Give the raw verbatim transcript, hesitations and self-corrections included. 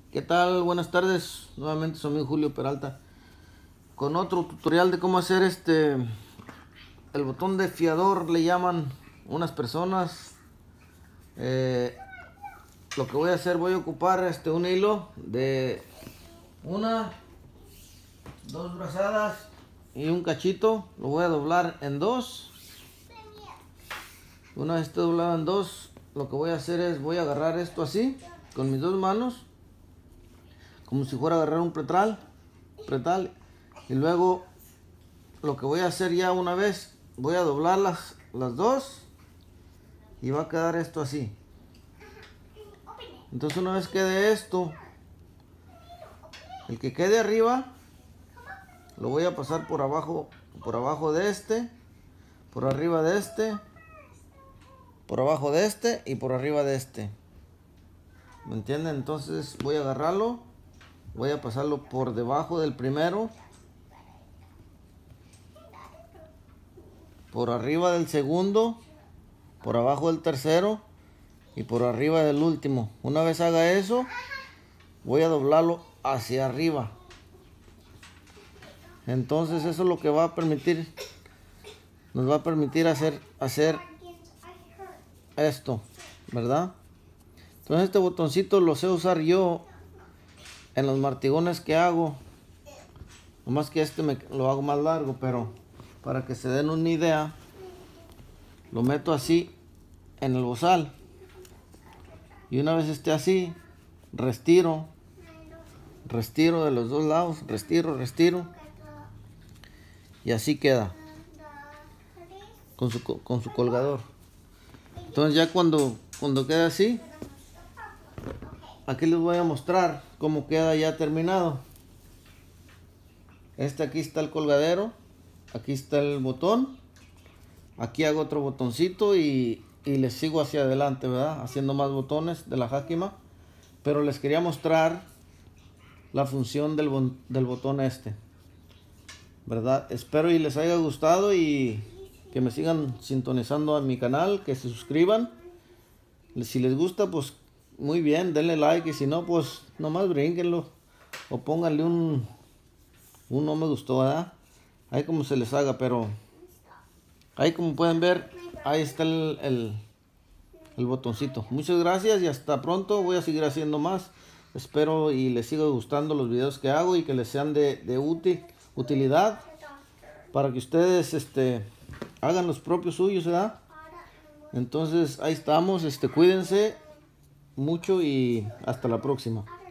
¿Qué tal? Buenas tardes, nuevamente su amigo Julio Peralta con otro tutorial de cómo hacer este el botón de fiador, le llaman unas personas. Eh, lo que voy a hacer, voy a ocupar este un hilo de una, dos brazadas y un cachito. Lo voy a doblar en dos. Una vez esté doblado en dos, lo que voy a hacer es voy a agarrar esto así con mis dos manos, como si fuera a agarrar un pretal, pretal y luego lo que voy a hacer ya una vez, voy a doblar las, las dos y va a quedar esto así. Entonces una vez quede esto, el que quede arriba lo voy a pasar por abajo, por abajo de este, por arriba de este, por abajo de este y por arriba de este. ¿Me entienden? Entonces voy a agarrarlo, voy a pasarlo por debajo del primero, por arriba del segundo, por abajo del tercero y por arriba del último. Una vez haga eso, voy a doblarlo hacia arriba. Entonces eso es lo que va a permitir, nos va a permitir hacer, hacer esto, ¿verdad? Entonces este botoncito lo sé usar yo en los martigones que hago. Nomás que este me, lo hago más largo, pero para que se den una idea, lo meto así en el bozal. Y una vez esté así, restiro, restiro de los dos lados, restiro, restiro. Y así queda, con su, con su colgador. Entonces ya cuando, cuando quede así, aquí les voy a mostrar cómo queda ya terminado. Este aquí está el colgadero, aquí está el botón, aquí hago otro botoncito y, y les sigo hacia adelante, ¿verdad? Haciendo más botones de la Jakima. Pero les quería mostrar la función del, del botón este, ¿verdad? Espero y les haya gustado y que me sigan sintonizando a mi canal, que se suscriban. Si les gusta, pues muy bien, denle like, y si no, pues nomás brínquenlo o pónganle un, un no me gustó, ¿verdad? Ahí como se les haga, pero ahí como pueden ver, ahí está el, el, el botoncito. Muchas gracias y hasta pronto. Voy a seguir haciendo más. Espero y les siga gustando los videos que hago y que les sean de, de útil, utilidad para que ustedes este, hagan los propios suyos, ¿verdad? Entonces ahí estamos, este, cuídense mucho y hasta la próxima.